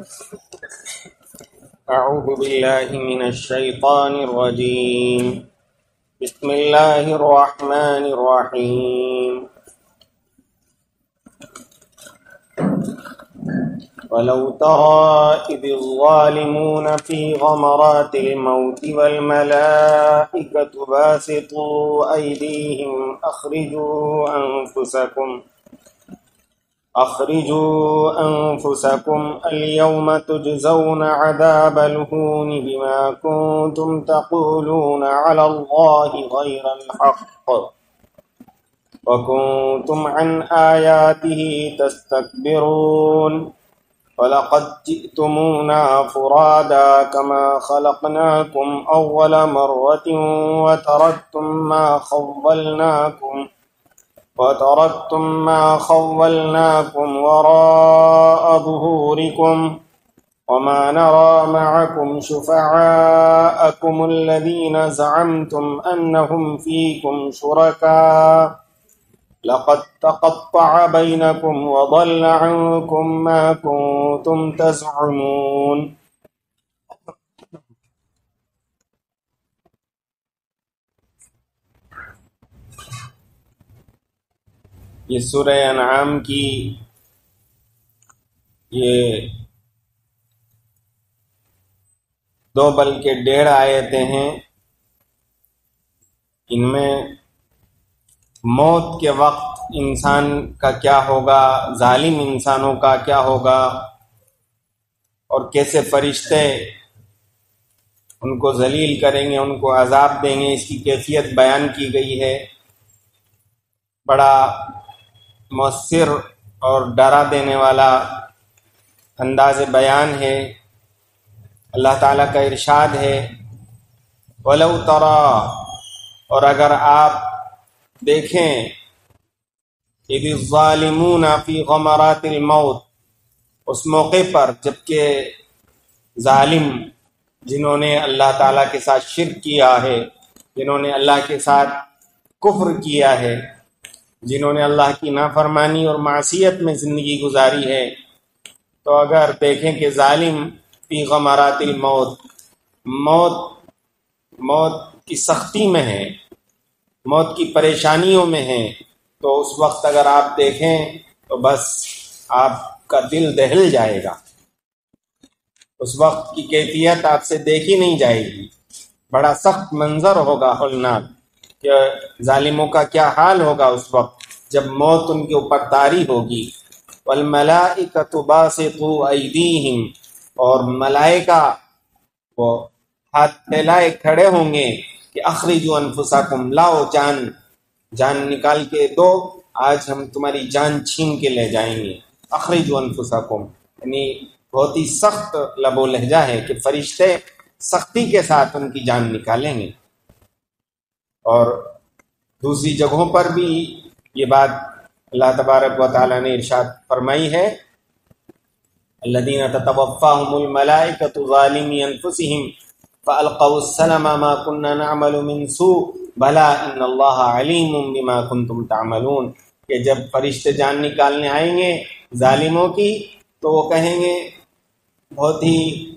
أعوذ بالله من الشيطان الرجيم. بسم الله الرحمن الرحيم. ولو ترى إذ الظالمون في غمرات الموت والملائكة باسطوا أيديهم أخرجوا أنفسكم اليوم تجزون عذاب الهون بما كنتم تقولون على الله غير الحق وكنتم عن آياته تستكبرون ولقد جئتمونا فرادا كما خلقناكم أول مرة وتركتم ما خولناكم وراء ظهوركم وما نرى معكم شفعاءكم الذين زعمتم أنهم فيكم شركاء لقد تقطع بينكم وضل عنكم ما كنتم تزعمون. یہ سورہ انعام کی یہ 2 بلکہ 1.5 آیتیں ہیں. ان میں موت کے وقت انسان کا کیا ہوگا، ظالم انسانوں کا کیا ہوگا، اور کیسے فرشتے ان کو ذلیل کریں گے، ان کو عذاب دیں گے، اس کی کیفیت بیان کی گئی ہے. بڑا مؤثر اور ڈرا دینے والا انداز بیان ہے. اللہ تعالیٰ کا ارشاد ہے وَلَوْ تَرَى، اور اگر آپ دیکھیں اِذِ الظَّالِمُونَ فِي غَمَرَاتِ الْمَوْتِ، اس موقع پر جبکہ ظالم جنہوں نے اللہ تعالیٰ کے ساتھ شرک کیا ہے، جنہوں نے اللہ کے ساتھ کفر کیا ہے، جنہوں نے اللہ کی نافرمانی اور معصیت میں زندگی گزاری ہے، تو اگر دیکھیں کہ ظالم فی غمرات الموت، موت کی سختی میں ہے، موت کی پریشانیوں میں ہیں، تو اس وقت اگر آپ دیکھیں تو بس آپ کا دل دہل جائے گا. اس وقت کی کیفیت آپ سے دیکھی نہیں جائے گی. بڑا سخت منظر ہوگا، ہولناک، کہ ظالموں کا کیا حال ہوگا اس وقت جب موت ان کے اوپر طاری ہوگی. والملائکۃ باسطوا ایدیہم، اور ملائکہ وہ ہاتھ پھیلائے کھڑے ہوں گے کہ اخرجوا انفسکم، لاؤ جان نکال کے دو، آج ہم تمہاری جان چھین کے لے جائیں گے. اخرجوا انفسکم یعنی بہت ہی سخت لب و لہجہ ہے کہ فرشتے سختی کے ساتھ ان کی جان نکالیں گے. اور دوسری جگہوں پر بھی یہ بات اللہ تبارک و تعالیٰ نے ارشاد فرمائی ہے الذین تتوفاہم الملائکۃ ظالمی انفسہم فالقوا السلم ما كنا نعمل من سوء بلا ان اللہ علیم بما کنتم تعملون، کہ جب فرشتے جان نکالنے آئیں گے ظالموں کی تو وہ کہیں گے بہت ہی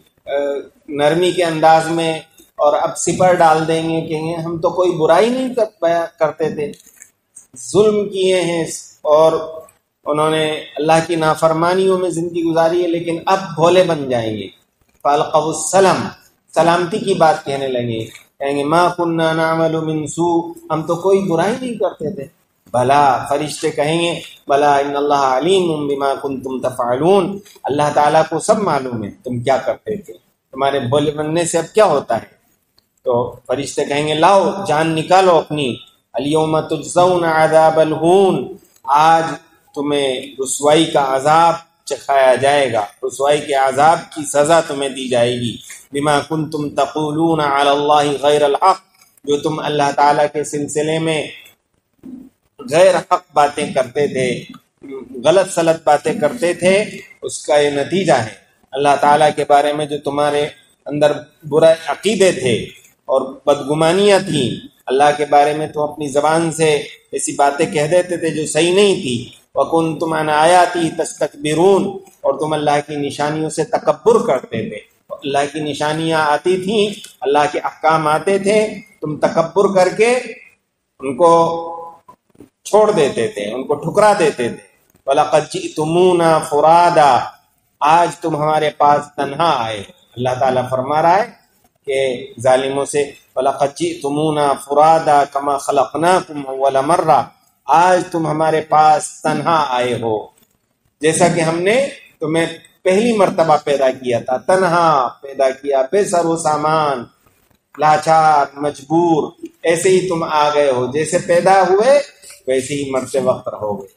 نرمی کے انداز میں، اور اب سپر ڈال دیں گے، کہیں گے ہم تو کوئی برائی نہیں کرتے تھے، ظلم کیے ہیں اور انہوں نے اللہ کی نافرمانیوں میں زندگی گزاری ہے، لیکن اب بھولے بن جائیں گے. فالقوا السلام، سلامتی کی بات کہنے لگے، کہیں گے ما کننا نعمل من سوء، ہم تو کوئی برائی نہیں کرتے تھے. بھلا، فرشتے کہیں گے بھلا ان اللہ علیم بما کنتم تفعلون، اللہ تعالیٰ کو سب معلوم ہے تم کیا کرتے تھے، تمہارے بھولے بننے سے اب کیا ہوتا ہے. تو فرشتے کہیں گے لاؤ جان نکالو اپنی. الیوم تجزون عذاب الہون، آج تمہیں رسوائی کا عذاب چکھایا جائے گا، رسوائی کے عذاب کی سزا تمہیں دی جائے گی. بما کنتم تقولون علی اللہ غیر الحق، جو تم اللہ تعالیٰ کے سلسلے میں غیر حق باتیں کرتے تھے، غلط سلط باتیں کرتے تھے، اس کا یہ نتیجہ ہے. اللہ تعالیٰ کے بارے میں جو تمہارے اندر برے عقیدے تھے اور بدگمانیاں تھیں، اللہ کے بارے میں تو اپنی زبان سے ایسی باتیں کہہ دیتے تھے جو صحیح نہیں تھی، وَكُنْتُمْ عَنْ آيَاتِهِ تَسْتَكْبِرُونَ، اور تم اللہ کی نشانیوں سے تکبر کرتے تھے. اللہ کی نشانیاں آتی تھیں، اللہ کے احکام آتے تھے، تم تکبر کر کے ان کو چھوڑ دیتے تھے، ان کو ٹھکرا دیتے تھے. وَلَقَدْ جِئْتُمُونَا فُرَادًا، آج تم ہمارے پاس تنہا آئے. اللہ تعالیٰ فرما رہا ہے کہ ظالموں سے وَلَقَدْ جِئْتُمُونَا فُرَادًا كَمَا خَلَقْنَاكُمْ أَوَّلَ مَرَّةٍ، آج تم ہمارے پاس تنہا آئے ہو جیسا کہ ہم نے تمہیں پہلی مرتبہ پیدا کیا تھا. تنہا پیدا کیا، بے سر و سامان، لاچار، مجبور، ایسے ہی تم آ گئے ہو. جیسے پیدا ہوئے ویسے ہی مرتے وقت رہو گے.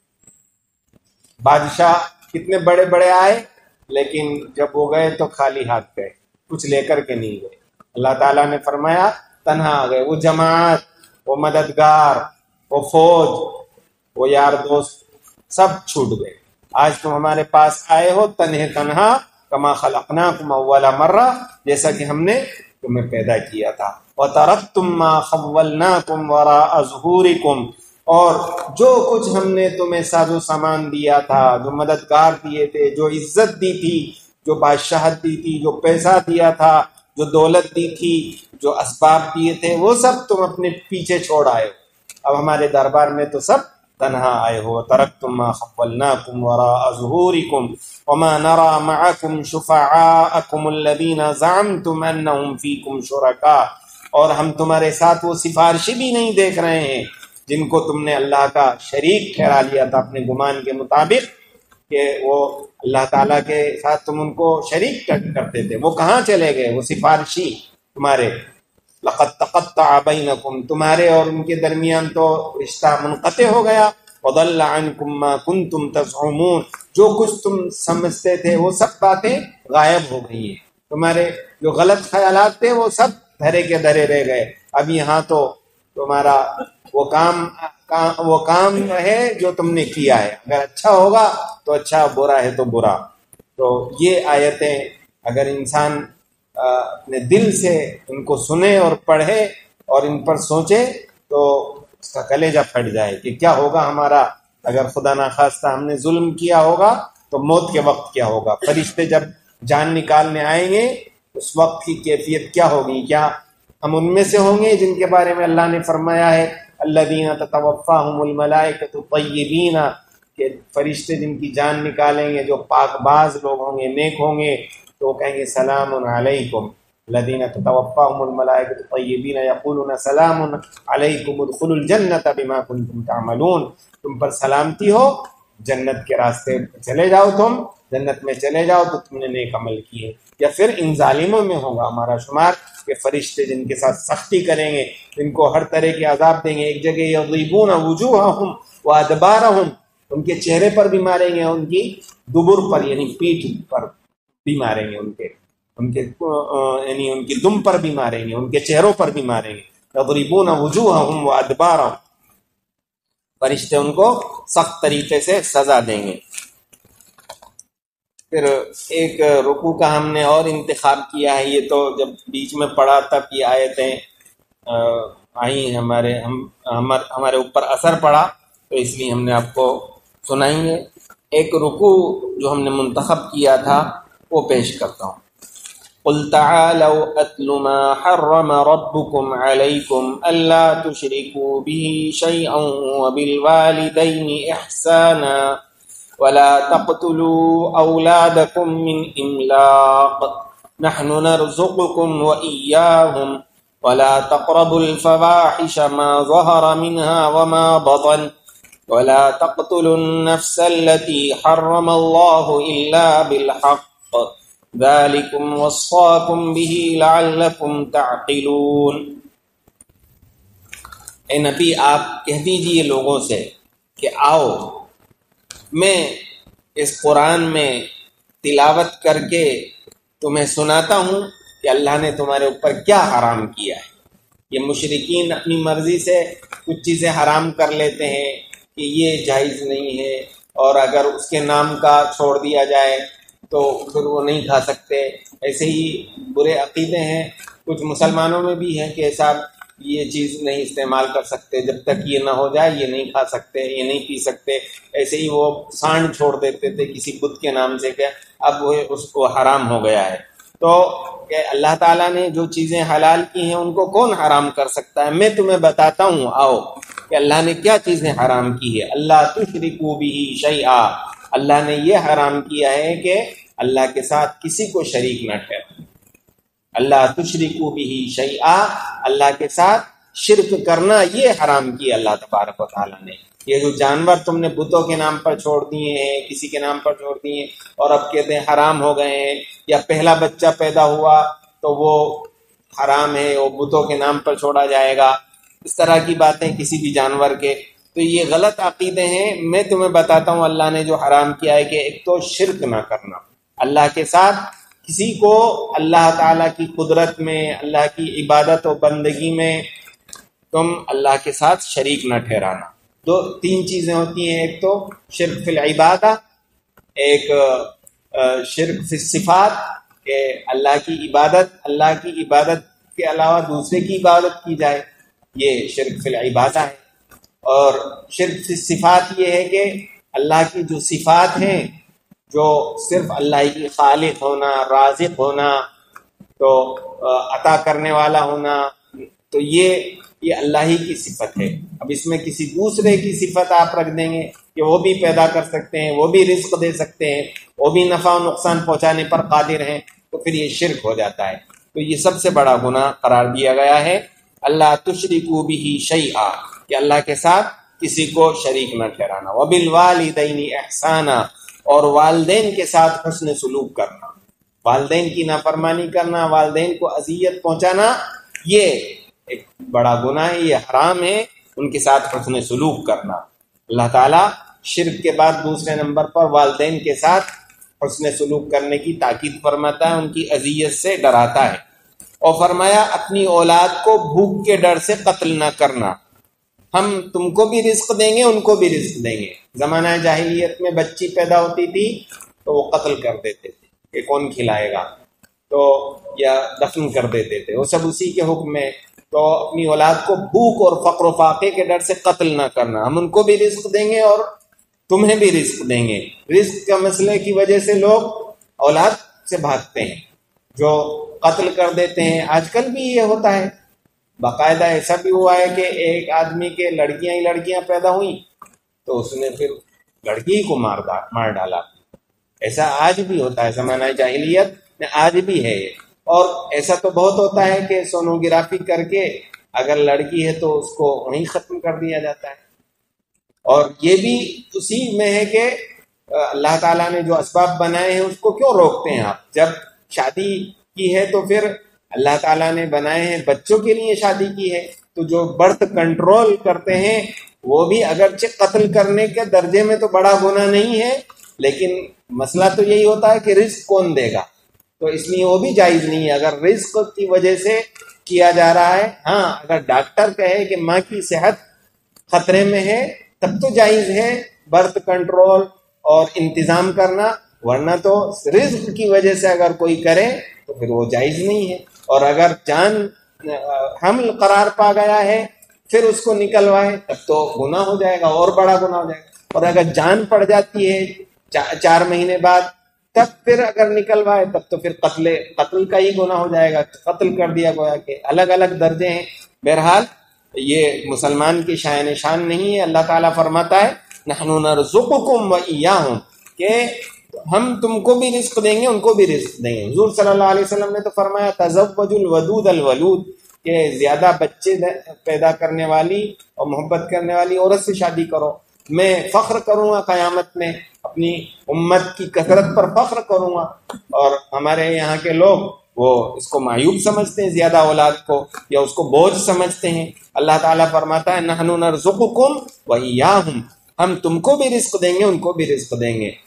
بادشاہ کتنے بڑے بڑے آئے، لیکن جب وہ گئے تو خالی ہاتھ گئے، کچھ لے کر کے نہیں گئے. اللہ تعالیٰ نے فرمایا تنہا آ گئے. وہ جماعت، وہ مددگار، وہ فوج، وہ یار دوست سب چھوٹ گئے. آج تم ہمارے پاس آئے ہو تنہا کما خلقناکم اول مرہ، جیسا کہ ہم نے تمہیں پیدا کیا تھا. وترکتم ما خولناکم وراء ظہورکم، اور جو کچھ ہم نے تمہیں ساز و سامان دیا تھا، جو مددگار دیے تھے، جو عزت دی تھی، جو بادشاہت دی تھی، جو پیسہ دیا تھا، جو دولت دی تھی، جو اسباب دیے تھے، وہ سب تم اپنے پیچھے چھوڑ آئے ہو. اب ہمارے دربار میں تو سب تنہا آئے ہو. ترکتم ما خولناکم وراء ظہورکم وما نرى معکم شفعاءکم الذین زعمتم انہم فیکم شرکاء، اور ہم تمہارے ساتھ وہ سفارشی بھی نہیں دیکھ رہے ہیں جن کو تم نے اللہ کا شریک ٹھہرا لیا تھا اپنے گمان کے مطابق، کہ وہ اللہ تعالیٰ کے ساتھ تم ان کو شریک کرتے تھے. وہ کہاں چلے گئے وہ سفارشی تمہارے؟ لقد تقطع بینکم، تمہارے اور ان کے درمیان تو رشتہ منقطع ہو گیا. وضل عنکم ما کنتم تزعمون، جو کچھ تم سمجھتے تھے وہ سب باتیں غائب ہو گئی ہیں. تمہارے جو غلط خیالات تھے وہ سب دھرے کے دھرے رہ گئے. اب یہاں تو تمہارا وہ کام ہے جو تم نے کیا ہے. اگر اچھا ہوگا تو اچھا، برا ہے تو برا. تو یہ آیتیں اگر انسان اپنے دل سے ان کو سنے اور پڑھے اور ان پر سوچے تو اس کا کلیجہ پھٹ جائے کہ کیا ہوگا ہمارا اگر خدا نخواستہ ہم نے ظلم کیا ہوگا تو موت کے وقت کیا ہوگا. فرشتے جب جان نکالنے آئیں گے اس وقت کی کیفیت کیا ہوگی؟ کیا ہم ان میں سے ہوں گے جن کے بارے میں اللہ نے فرمایا ہے الذین تتوفاہم الملائکۃ طیبین، کہ فرشتے جن کی جان نکالیں گے جو پاک باز لوگ ہوں گے، نیک ہوں گے، تو وہ کہیں گے سلام علیکم. الذین تتوفاہم الملائکۃ طیبین یقولون سلام علیکم ادخلوا الجنۃ بما کنتم تعملون، تم پر سلامتی ہو، جنت کے راستے چلے جاؤ، تم جنت میں چلے جاؤ تو تم نے نیک عمل کیے. یا پھر ان ظالموں میں ہوگا ہمارا شمار کہ فرشتے جن کے ساتھ سختی کریں گے، جن کو ہر طرح کے عذاب دیں گے. ایک جگہ یضربون وجوہہم وادبارہم، ان کے چہرے پر بھی ماریں گے، ان کی دبر پر یعنی پیٹھ پر بھی ماریں گے، ان کے یعنی ان کی دم پر بھی ماریں گے، ان کے چہروں پر بھی ماریں گے. یضربون وجوہہم وادبارہم، فرشتے ان کو سخت طریقے سے سزا دیں گے. پھر ایک رکوع کا ہم نے اور انتخاب کیا ہے، یہ تو جب بیچ میں پڑھا تب یہ آیتیں آئیں ہمارے اوپر اثر پڑا، تو اس لیے ہم نے آپ کو سنائیں گے. ایک رکوع جو ہم نے منتخب کیا تھا وہ پیش کرتا ہوں. قل تعالوا اتل ما حرم ربكم عليكم الا تشركوا به شيئا وبالوالدين احسانا ولا تقتلوا اولادكم من املاق نحن نرزقكم واياهم ولا تقربوا الفواحش ما ظهر منها وما بطن ولا تقتلوا النفس التي حرم الله الا بالحق ذلكم وصاكم به لعلكم تعقلون. اے نبی آپ کہہ دیجئے لوگوں سے کہ آؤ میں اس قرآن میں تلاوت کر کے تمہیں سناتا ہوں کہ اللہ نے تمہارے اوپر کیا حرام کیا ہے. یہ مشرکین اپنی مرضی سے کچھ چیزیں حرام کر لیتے ہیں کہ یہ جائز نہیں ہے، اور اگر اس کے نام کا چھوڑ دیا جائے تو پھر وہ نہیں کھا سکتے. ایسے ہی برے عقیدے ہیں کچھ مسلمانوں میں بھی ہیں کہ ایسا یہ چیز نہیں استعمال کر سکتے، جب تک یہ نہ ہو جائے یہ نہیں کھا سکتے، یہ نہیں پی سکتے. ایسے ہی وہ سانڈ چھوڑ دیتے تھے کسی بت کے نام سے کہ اب وہ اس کو حرام ہو گیا ہے. تو کہ اللہ تعالیٰ نے جو چیزیں حلال کی ہیں ان کو کون حرام کر سکتا ہے؟ میں تمہیں بتاتا ہوں، آؤ کہ اللہ نے کیا چیزیں حرام کی ہے. اللہ تشرکوا بہ شیئا، اللہ نے یہ حرام کیا ہے کہ اللہ کے ساتھ کسی کو شریک نہ ٹھہرانا. اللہ تشرکوا بہ شیئا، اللہ کے ساتھ شرک کرنا یہ حرام کیا اللہ تبارک و تعالیٰ نے. یہ جو جانور تم نے بتوں کے نام پر چھوڑ دیے ہیں، کسی کے نام پر چھوڑ دیے ہیں اور اب کہتے ہیں حرام ہو گئے ہیں، یا پہلا بچہ پیدا ہوا تو وہ حرام ہے، وہ بتوں کے نام پر چھوڑا جائے گا، اس طرح کی باتیں کسی بھی جانور کے، تو یہ غلط عقیدے ہیں. میں تمہیں بتاتا ہوں اللہ نے جو حرام کیا ہے کہ ایک تو شرک نہ کرنا، اللہ کے ساتھ کسی کو اللہ تعالیٰ کی قدرت میں، اللہ کی عبادت و بندگی میں تم اللہ کے ساتھ شریک نہ ٹھہرانا. تین چیزیں ہوتی ہیں، ایک تو شرک فی العبادہ، ایک شرک فی الصفات کہ اللہ کی عبادت کے علاوہ دوسرے کی عبادت کی جائے، یہ شرک فی العبادہ ہے. اور شرک فی الصفات یہ ہے کہ اللہ کی جو صفات ہیں، جو صرف اللہ کی خالق ہونا، رازق ہونا، تو عطا کرنے والا ہونا، تو یہ اللہ ہی کی صفت ہے. اب اس میں کسی دوسرے کی صفت آپ رکھ دیں گے کہ وہ بھی پیدا کر سکتے ہیں، وہ بھی رزق دے سکتے ہیں، وہ بھی نفع و نقصان پہنچانے پر قادر ہیں، تو پھر یہ شرک ہو جاتا ہے. تو یہ سب سے بڑا گناہ قرار دیا گیا ہے اللہ تشرکوا بہ شیئا، کہ اللہ کے ساتھ کسی کو شریک نہ ٹھہرانا. وبالوالدین احسانا، اور والدین کے ساتھ حسن سلوک کرنا، والدین کی نافرمانی کرنا، والدین کو اذیت پہنچانا، یہ ایک بڑا گناہ ہے، یہ حرام ہے. ان کے ساتھ حسن سلوک کرنا. اللہ تعالیٰ شرک کے بعد دوسرے نمبر پر والدین کے ساتھ حسن سلوک کرنے کی تاکید فرماتا ہے، ان کی اذیت سے ڈراتا ہے. اور فرمایا اپنی اولاد کو بھوک کے ڈر سے قتل نہ کرنا، ہم تم کو بھی رزق دیں گے، ان کو بھی رزق دیں گے. زمانہ جاہلیت میں بچی پیدا ہوتی تھی تو وہ قتل کر دیتے تھے کہ کون کھلائے گا، تو یا دفن کر دیتے تھے، وہ سب اسی کے حکم میں. تو اپنی اولاد کو بھوک اور فقر و فاقے کے ڈر سے قتل نہ کرنا، ہم ان کو بھی رزق دیں گے اور تمہیں بھی رزق دیں گے. رزق کا مسئلے کی وجہ سے لوگ اولاد سے بھاگتے ہیں، جو قتل کر دیتے ہیں. آج کل بھی یہ ہوتا ہے، باقاعدہ ایسا بھی ہوا ہے کہ ایک آدمی کے لڑکیاں ہی لڑکیاں پیدا ہوئیں تو اس نے پھر لڑکی کو مار ڈالا. ایسا آج بھی ہوتا ہے، زمانہ جاہلیت میں آج بھی ہے. اور ایسا تو بہت ہوتا ہے کہ سونوگرافی کر کے اگر لڑکی ہے تو اس کو وہیں ختم کر دیا جاتا ہے. اور یہ بھی اسی میں ہے کہ اللہ تعالیٰ نے جو اسباب بنائے ہیں اس کو کیوں روکتے ہیں آپ؟ جب شادی کی ہے تو پھر اللہ تعالیٰ نے بنائے ہیں بچوں کے لیے شادی کی ہے، تو جو برتھ کنٹرول کرتے ہیں وہ بھی اگرچہ قتل کرنے کے درجے میں تو بڑا گناہ نہیں ہے، لیکن مسئلہ تو یہی ہوتا ہے کہ رزق کون دے گا، تو اس لیے وہ بھی جائز نہیں ہے اگر رزق کی وجہ سے کیا جا رہا ہے. ہاں اگر ڈاکٹر کہے کہ ماں کی صحت خطرے میں ہے تب تو جائز ہے برتھ کنٹرول اور انتظام کرنا، ورنہ تو رزق کی وجہ سے اگر کوئی کرے تو پھر وہ جائز نہیں ہے. اور اگر جان حمل قرار پا گیا ہے پھر اس کو نکلوائے تب تو گناہ ہو جائے گا، اور بڑا گناہ ہو جائے گا. اور اگر جان پڑ جاتی ہے 4 مہینے بعد تب پھر اگر نکلوائے تب تو پھر قتل کا ہی گناہ ہو جائے گا، قتل کر دیا گویا کہ. الگ الگ درجے ہیں. بہرحال یہ مسلمان کی شان شان نہیں ہے. اللہ تعالیٰ فرماتا ہے نحن نرزقکم وإیاہم، کہ ہم تم کو بھی رزق دیں گے ان کو بھی رزق دیں گے. حضور صلی اللہ علیہ وسلم نے تو فرمایا تزوجوا الودود الولود، کہ زیادہ بچے پیدا کرنے والی اور محبت کرنے والی عورت سے شادی کرو. میں فخر کروں گا قیامت میں، اپنی امت کی کثرت پر فخر کروں گا. اور ہمارے یہاں کے لوگ وہ اس کو معیوب سمجھتے ہیں، زیادہ اولاد کو، یا اس کو بوجھ سمجھتے ہیں. اللہ تعالیٰ فرماتا ہے نحن نرزقکم وإیاہم، ہم تم کو بھی رزق دیں گے ان کو بھی رزق دیں گے.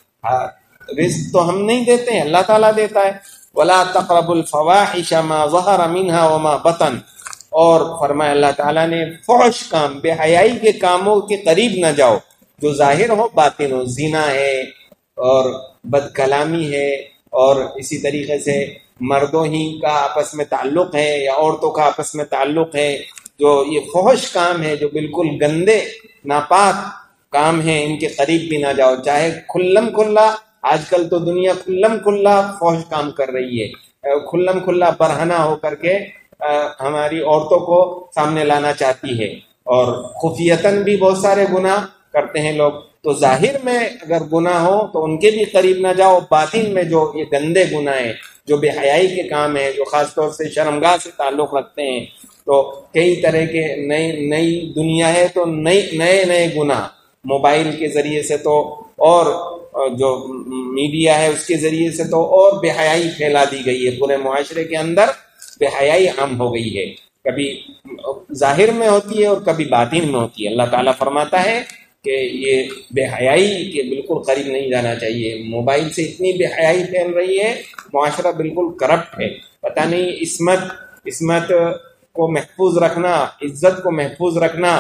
رزق تو ہم نہیں دیتے ہیں، اللہ تعالیٰ دیتا ہے. ولا تقربوا الفواحش ما ظهر منها وما بطن، اور فرمایا اللہ تعالیٰ نے فحش کام، بے حیائی کے کاموں کے قریب نہ جاؤ، جو ظاہر ہو باطن ہو. زنا ہے اور بد کلامی ہے، اور اسی طریقے سے مردوں ہی کا آپس میں تعلق ہے یا عورتوں کا آپس میں تعلق ہے، جو یہ فحش کام ہے، جو بالکل گندے ناپاک کام ہیں، ان کے قریب بھی نہ جاؤ، چاہے کھلم کھلا، آج کل تو دنیا کھلم کھلا فحش کام کر رہی ہے، کھلم کھلا برہنہ ہو کر کے ہماری عورتوں کو سامنے لانا چاہتی ہے، اور خفیتاً بھی بہت سارے گناہ کرتے ہیں لوگ۔ تو ظاہر میں اگر گناہ ہو تو ان کے بھی قریب نہ جاؤ، باطن میں جو یہ گندے گناہ ہیں، جو بے حیائی کے کام ہیں، جو خاص طور سے شرمگاہ سے تعلق رکھتے ہیں، تو کئی طرح کے نئی دنیا ہے تو نئے گناہ موبائل کے ذریعے سے، تو اور جو میڈیا ہے اس کے ذریعے سے تو اور بے حیائی پھیلا دی گئی ہے، پورے معاشرے کے اندر بے حیائی عام ہو گئی ہے، کبھی ظاہر میں ہوتی ہے اور کبھی باطن میں ہوتی ہے۔ اللہ تعالیٰ فرماتا ہے کہ یہ بے حیائی کے بالکل قریب نہیں جانا چاہیے۔ موبائل سے اتنی بے حیائی پھیل رہی ہے، معاشرہ بالکل کرپٹ ہے، پتہ نہیں عصمت کو محفوظ رکھنا، عزت کو محفوظ رکھنا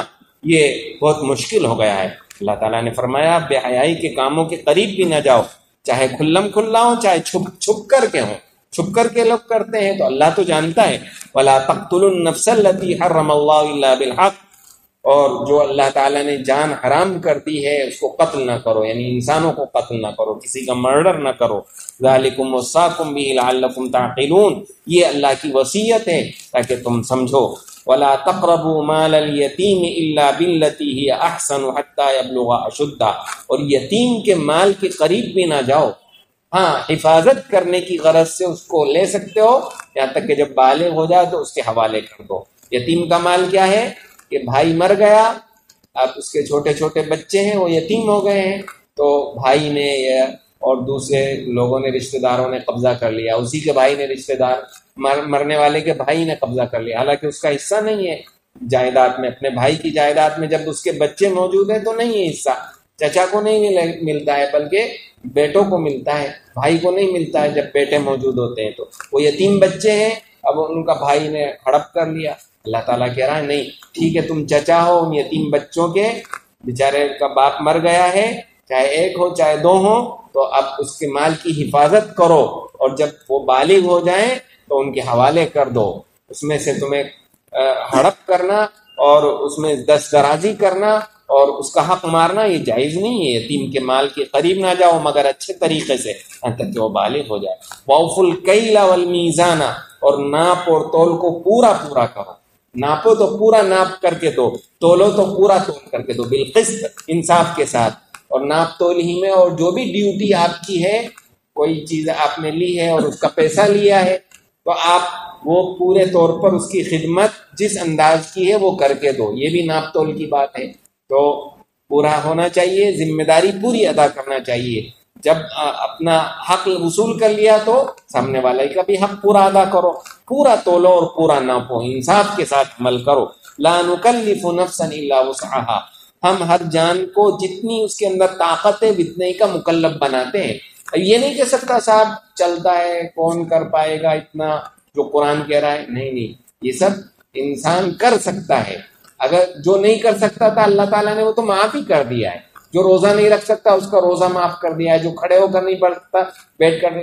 یہ بہت مشکل ہو گیا ہے۔ اللہ تعالیٰ نے فرمایا بے حیائی کے کاموں کے قریب بھی نہ جاؤ، چاہے کھلم کھلا ہو، چاہے چھپ کر کے ہوں۔ چھپ کر کے لوگ کرتے ہیں تو اللہ تو جانتا ہے، وَلَا تَقْتُلُوا النَّفْسَ الَّتِي حَرَّمَ اللَّهُ إِلَّا بِالْحَقِّ، اور جو اللہ تعالیٰ نے جان حرام کر دی ہے اس کو قتل نہ کرو، یعنی انسانوں کو قتل نہ کرو، کسی کا مرڈر نہ کرو۔ ذَلِكُمْ وَصَّاكُمْ بِهِ لَعَلَّكُمْ تَعْقِلُونَ، یہ اللہ کی وصیت ہے تاکہ تم سمجھو۔ وَلَا تَقْرَبُوا مَالَ الْيَتِيمِ إِلَّا بِالَّتِي هِيَ أَحْسَنُ حَتَّى يَبْلُغَ أَشُدَّهُ، اور یتیم کے مال کے قریب بھی نہ جاؤ، ہاں حفاظت کرنے کی غرض سے اس کو لے سکتے ہو، یہاں تک کہ جب بالغ ہو جائے تو اس کے حوالے کر دو۔ یتیم کا مال کیا ہے کہ بھائی مر گیا، اب اس کے چھوٹے چھوٹے بچے ہیں، وہ یتیم ہو گئے ہیں، تو بھائی نے اور دوسرے لوگوں نے، رشتہ داروں نے قبضہ کر لیا، اسی کے بھائی نے، رشتہ دار مرنے والے کے بھائی نے قبضہ کر لیا، حالانکہ اس کا حصہ نہیں ہے جائیداد میں، اپنے بھائی کی جائیداد میں جب اس کے بچے موجود ہیں تو نہیں ہے حصہ، چچا کو نہیں ملتا ہے بلکہ بیٹوں کو ملتا ہے، بھائی کو نہیں ملتا ہے جب بیٹے موجود ہوتے ہیں۔ تو وہ یتیم بچے ہیں، اب ان کا بھائی نے ہڑپ کر لیا۔ اللہ تعالیٰ کہہ رہا ہے نہیں، ٹھیک ہے تم چچا ہو ان یتیم بچوں کے، بیچارے کا باپ مر گیا ہے، چاہے ایک ہو چاہے دو ہو، تو اب اس کے مال کی حفاظت کرو، اور جب وہ بالغ ہو جائیں تو ان کے حوالے کر دو۔ اس میں سے تمہیں ہڑپ کرنا اور اس میں دستدرازی کرنا اور اس کا حق مارنا یہ جائز نہیں ہے۔ یتیم کے مال کے قریب نہ جاؤ مگر اچھے طریقے سے، یہاں تک کہ وہ بالغ ہو جائے۔ وَأَوْفُوا الْكَيْلَ وَالْمِيزَانَ، اور ناپ اور تول کو پورا کرو، ناپو تو پورا ناپ کر کے دو، تولو تو پورا تول کر کے دو، بالقسط، انصاف کے ساتھ۔ اور ناپ تول ہی میں، اور جو بھی ڈیوٹی آپ کی ہے، کوئی چیز آپ نے لی ہے اور اس کا پیسہ لیا ہے تو آپ وہ پورے طور پر اس کی خدمت جس انداز کی ہے وہ کر کے دو، یہ بھی ناپ تول کی بات ہے۔ تو پورا ہونا چاہیے، ذمہ داری پوری ادا کرنا چاہیے۔ جب اپنا حق وصول کر لیا تو سامنے والے کا بھی حق پورا ادا کرو، پورا تولو اور پورا ناپو، انصاف کے ساتھ عمل کرو۔ لا نکلف نفسا الا وسعها، ہم ہر جان کو جتنی اس کے اندر طاقت ہے اتنے کا مکلف بناتے ہیں۔ یہ نہیں کہہ سکتا صاحب چلتا ہے کون کر پائے گا اتنا جو قرآن کہہ رہا ہے، نہیں، یہ سب انسان کر سکتا ہے۔ اگر جو نہیں کر سکتا تھا اللہ تعالیٰ نے وہ تو معاف ہی کر دیا ہے، جو روزہ نہیں رکھ سکتا اس کا روزہ معاف کر دیا ہے، جو کھڑے ہو کر نہیں پڑھ سکتا بیٹھ کر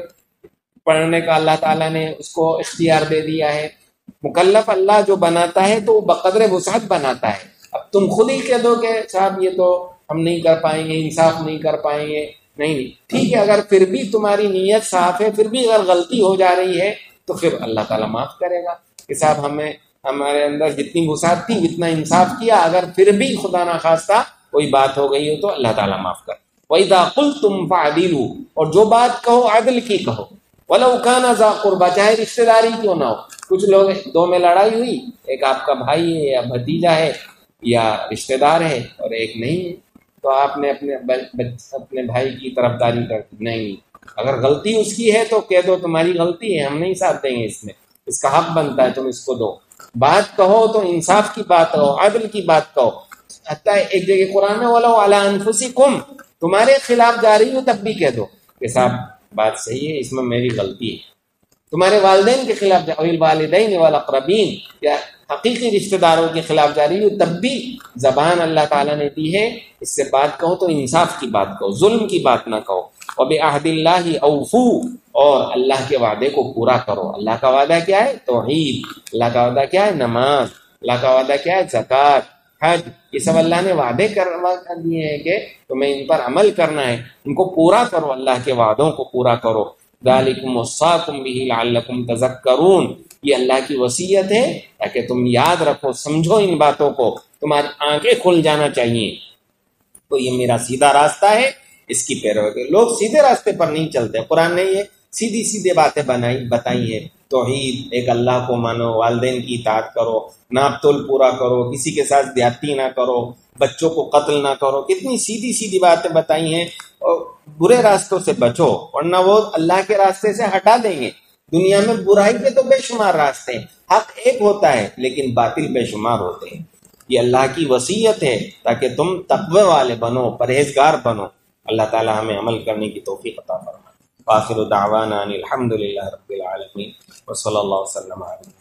پڑھنے کا اللہ تعالیٰ نے اس کو اختیار دے دیا ہے۔ مکلف اللہ جو بناتا ہے تو وہ بقدر وسعت بناتا ہے۔ اب تم خود ہی کہہ دو کہ صاحب یہ تو ہم نہیں کر پائیں گے، انصاف نہیں کر پائیں گے، نہیں، ٹھیک ہے، اگر پھر بھی تمہاری نیت صاف ہے، پھر بھی اگر غلطی ہو جا رہی ہے تو پھر اللہ تعالیٰ معاف کرے گا کہ صاحب ہمارے اندر جتنی وسعت تھی اتنا انصاف کیا، اگر پھر بھی خدا نخواستہ کوئی بات ہو گئی ہو تو اللہ تعالیٰ معاف کر۔ وَإِذَا قُلْتُمْ فَعْدِلُوا، اور جو بات کہو عدل کی کہو، وَلَوْ كَانَ ذَا قُرْبَىٰ، چاہے رشتہ داری کیوں نہ ہو۔ کچھ لوگ دو میں لڑائی ہوئی، ایک آپ کا بھائی ہے یا بھتیجا ہے یا رشتہ دار ہے اور ایک نہیں ہے، تو آپ نے اپنے بھائی کی طرفداری کر دی، نہیں، اگر غلطی اس کی ہے تو کہہ دو تمہاری غلطی ہے، ہم نہیں ساتھ دیں گے اس میں، اس کا حق بنتا ہے تم اس کو دو۔ بات کہو تو انصاف کی بات کہو، عدل کی بات کہو۔ حتیٰ ایک جگہ قرآن میں وَلَوْ عَلَىٰ أَنفُسِكُمْ، تمہارے خلاف جاری ہو تب بھی کہہ دو کہ صاحب بات صحیح ہے، اس میں میری غلطی ہے۔ تمہارے والدین کے خلاف والدین والاقربین، یا حقیقی رشتہ داروں کے خلاف جاری ہو تب بھی زبان اللہ تعالیٰ نے دی ہے، اس سے بات کہو تو انصاف کی بات کہو، ظلم کی بات نہ کہو۔ وَبِعَهْدِ اللَّهِ أَوْفُوا، اور اللہ کے وعدے کو پورا کرو۔ اللہ کا وعدہ کیا ہے؟ توحید۔ اللہ کا وعدہ کیا ہے؟ نماز۔ اللہ کا وعدہ کیا ہے؟ زکوٰۃ، حج، یہ سب اللہ نے وعدے کر دیے ہیں کہ تمہیں ان پر عمل کرنا ہے، ان کو پورا کرو، اللہ کے وعدوں کو پورا کرو۔ ذالکم وصاکم بہ لعلکم تذکرون، یہ اللہ کی وصیت ہے تاکہ تم یاد رکھو، سمجھو ان باتوں کو، تمہاری آنکھیں کھل جانا چاہیے۔ تو یہ میرا سیدھا راستہ ہے، اس کی پیروی کرو۔ لوگ سیدھے راستے پر نہیں چلتے، قرآن نے یہ سیدھی سیدھی باتیں بتائی ہیں۔ توحید، ایک اللہ کو مانو، والدین کی اطاعت کرو، ناپ تول پورا کرو، کسی کے ساتھ زیادتی نہ کرو، بچوں کو قتل نہ کرو، کتنی سیدھی سیدھی باتیں بتائی ہیں۔ اور برے راستوں سے بچو ورنہ وہ اللہ کے راستے سے ہٹا دیں گے۔ دنیا میں برائی کے تو بے شمار راستے ہیں، حق ایک ہوتا ہے لیکن باطل بے شمار ہوتے ہیں۔ یہ اللہ کی وصیت ہے تاکہ تم تقوی والے بنو، پرہیزگار بنو۔ اللہ تعالی ہمیں عمل کرنے کی توفیق عطا فرمائے۔ آخر دعوانا ان الحمد للہ رب العالمین وصلی اللہ وسلم علیہ